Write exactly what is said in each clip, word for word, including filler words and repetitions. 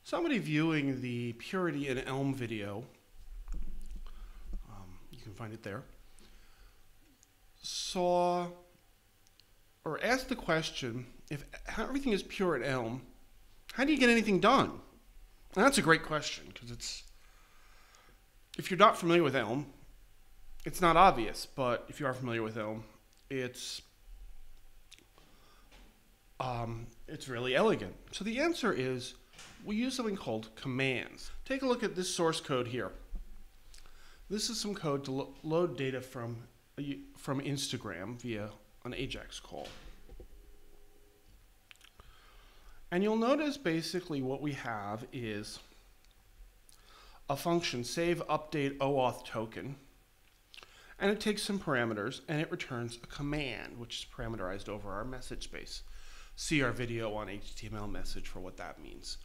Somebody viewing the Purity and Elm video, um, you can find it there, saw or asked the question, if everything is pure at Elm, how do you get anything done? And that's a great question, because it's, if you're not familiar with Elm, it's not obvious, but if you are familiar with Elm, it's um, it's really elegant. So the answer is, we use something called commands. Take a look at this source code here. This is some code to lo load data from, from Instagram via an AJAX call. And you'll notice basically what we have is a function, save update OAuth token, and it takes some parameters and it returns a command, which is parameterized over our message space. See our video on H T M L message for what that means.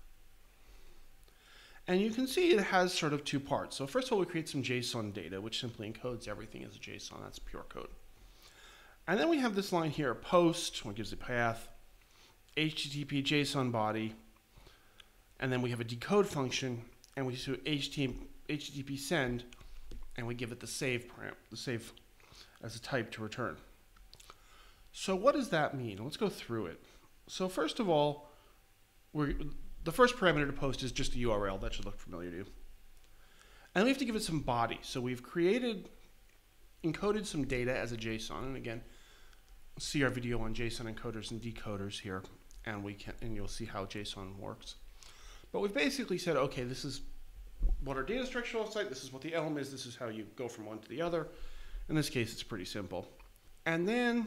And you can see it has sort of two parts. So first of all, we create some JSON data, which simply encodes everything as a JSON. That's pure code. And then we have this line here, post, which gives a path, H T T P JSonBbody, and then we have a decode function, and we do H T T P send, and we give it the save param, the save as a type to return. So what does that mean? Let's go through it. So first of all, we're, the first parameter to post is just a U R L. That should look familiar to you. And we have to give it some body. So we've created, encoded some data as a JSON, and again, see our video on JSON encoders and decoders here, and we can, and you'll see how JSON works. But we've basically said, okay, this is what our data structure looks like, this is what the Elm is, this is how you go from one to the other. In this case, it's pretty simple. And then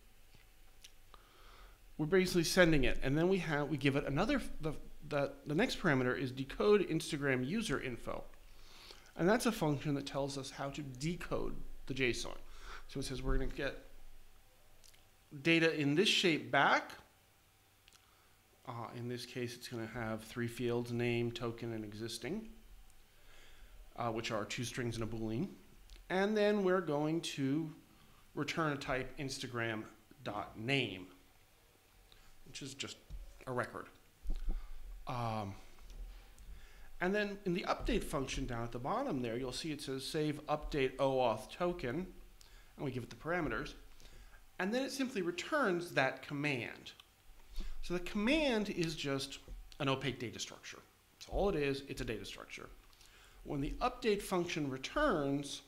we're basically sending it, and then we have we give it another, the, the, the next parameter is decode Instagram user info. And that's a function that tells us how to decode the JSON. So it says we're going to get data in this shape back. Uh, in this case, it's going to have three fields, name, token, and existing, uh, which are two strings and a Boolean. And then we're going to return a type Instagram.name, which is just a record. Um, and then in the update function down at the bottom there, you'll see it says save update OAuth token, and we give it the parameters. And then it simply returns that command. So the command is just an opaque data structure. That's all it is, it's a data structure. When the update function returns,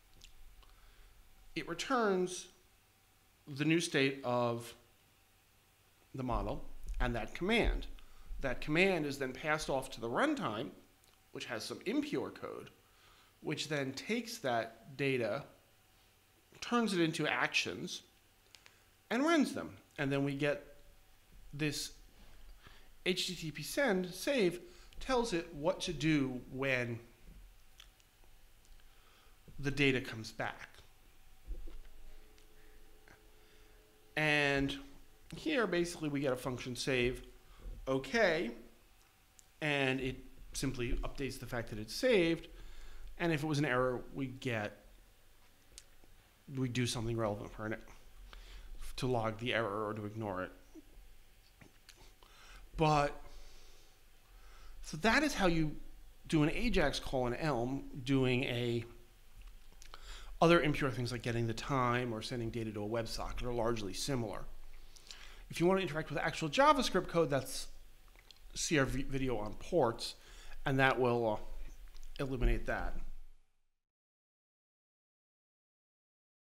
it returns the new state of the model and that command. That command is then passed off to the runtime, which has some impure code, which then takes that data, turns it into actions, and runs them. And then we get this H T T P send, save, tells it what to do when the data comes back. And here, basically, we get a function save, okay, and it simply updates the fact that it's saved. And if it was an error, we get, we do something relevant for it to log the error or to ignore it. But, so that is how you do an AJAX call in Elm, doing a other impure things like getting the time or sending data to a WebSocket are largely similar. If you want to interact with actual JavaScript code, that's see our video on ports, and that will uh, eliminate that.